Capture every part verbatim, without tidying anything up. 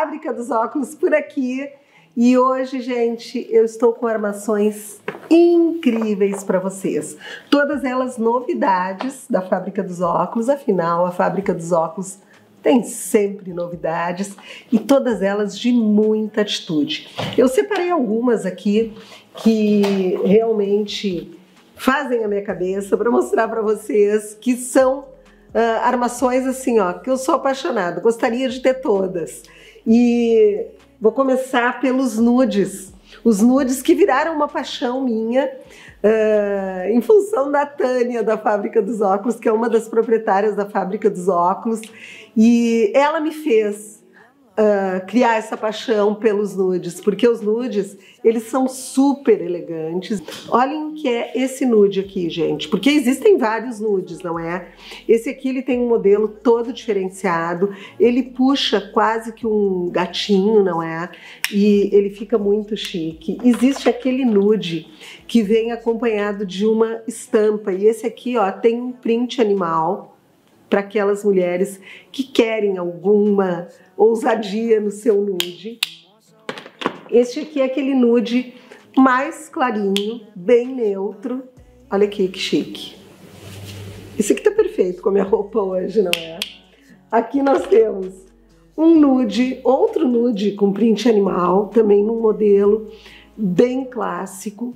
Fábrica dos Óculos por aqui. E hoje, gente, eu estou com armações incríveis para vocês. Todas elas novidades da Fábrica dos Óculos, afinal, a Fábrica dos Óculos tem sempre novidades e todas elas de muita atitude. Eu separei algumas aqui que realmente fazem a minha cabeça para mostrar para vocês que são uh, armações assim, ó, que eu sou apaixonada, gostaria de ter todas. E vou começar pelos nudes. Os nudes que viraram uma paixão minha uh, em função da Tânia, da Fábrica dos Óculos, que é uma das proprietárias da Fábrica dos Óculos. E ela me fez uh, criar essa paixão pelos nudes, porque os nudes, eles são super elegantes. Olhem o que é esse nude aqui, gente, porque existem vários nudes, não é? Esse aqui, ele tem um modelo todo diferenciado, ele puxa quase que um gatinho, não é? E ele fica muito chique. Existe aquele nude que vem acompanhado de uma estampa, e esse aqui, ó, tem um print animal, para aquelas mulheres que querem alguma ousadia no seu nude. Este aqui é aquele nude mais clarinho, bem neutro. Olha aqui que chique. Esse aqui tá perfeito com a minha roupa hoje, não é? Aqui nós temos um nude, outro nude com print animal, também num modelo bem clássico.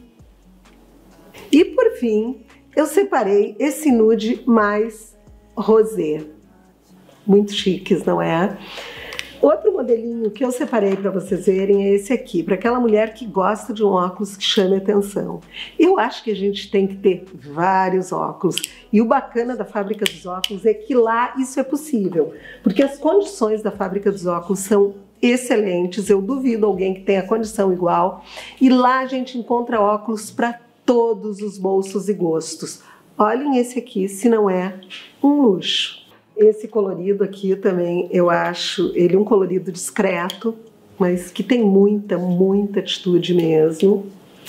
E por fim, eu separei esse nude mais rosé, muito chiques, não é? Outro modelinho que eu separei para vocês verem é esse aqui, para aquela mulher que gosta de um óculos que chame atenção. Eu acho que a gente tem que ter vários óculos, e o bacana da Fábrica dos Óculos é que lá isso é possível, porque as condições da Fábrica dos Óculos são excelentes, eu duvido alguém que tenha condição igual, e lá a gente encontra óculos para todos os bolsos e gostos. Olhem esse aqui, se não é um luxo. Esse colorido aqui também, eu acho ele um colorido discreto, mas que tem muita, muita atitude mesmo.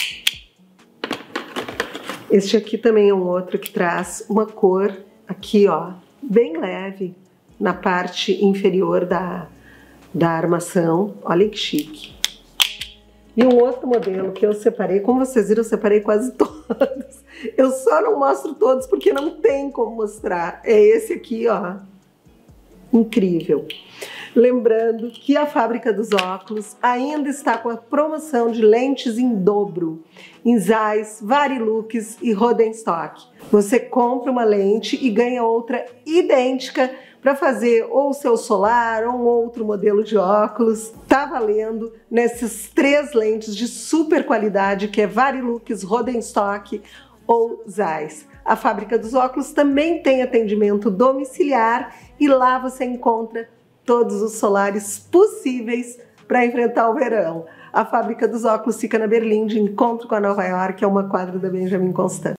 Este aqui também é um outro que traz uma cor aqui, ó, bem leve na parte inferior da, da armação. Olhem que chique. E um outro modelo que eu separei, como vocês viram, eu separei quase todos. Eu só não mostro todos porque não tem como mostrar. É esse aqui, ó. Incrível. Lembrando que a Fábrica dos Óculos ainda está com a promoção de lentes em dobro, em Zeiss, Varilux e Rodenstock. Você compra uma lente e ganha outra idêntica para fazer ou o seu solar ou um outro modelo de óculos. Tá valendo nessas três lentes de super qualidade, que é Varilux, Rodenstock ou Zeiss. A Fábrica dos Óculos também tem atendimento domiciliar e lá você encontra todos os solares possíveis para enfrentar o verão. A Fábrica dos Óculos fica na Berlim, de encontro com a Nova York, é uma quadra da Benjamin Constant.